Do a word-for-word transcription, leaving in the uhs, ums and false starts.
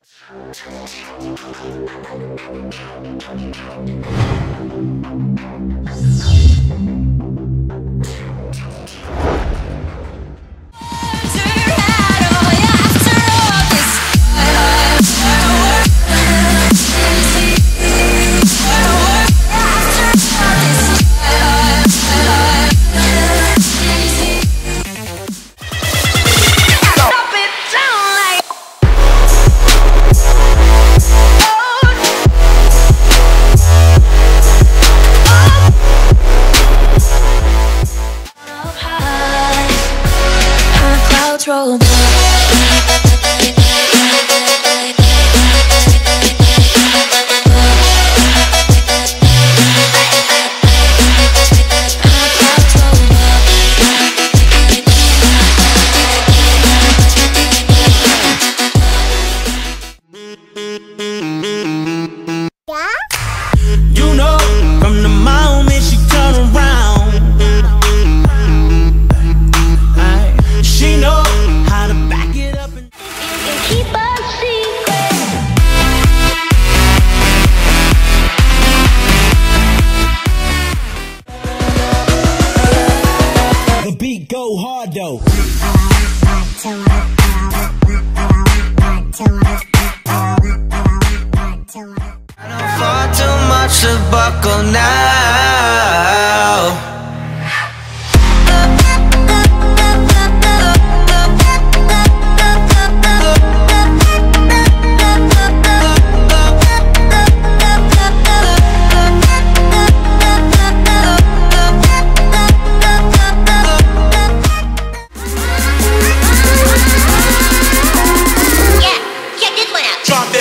Roll You know, from the moment she turn around, she know how to back it up and keep a secret. the beat go hard though. I don't fall too much to buckle now. Drop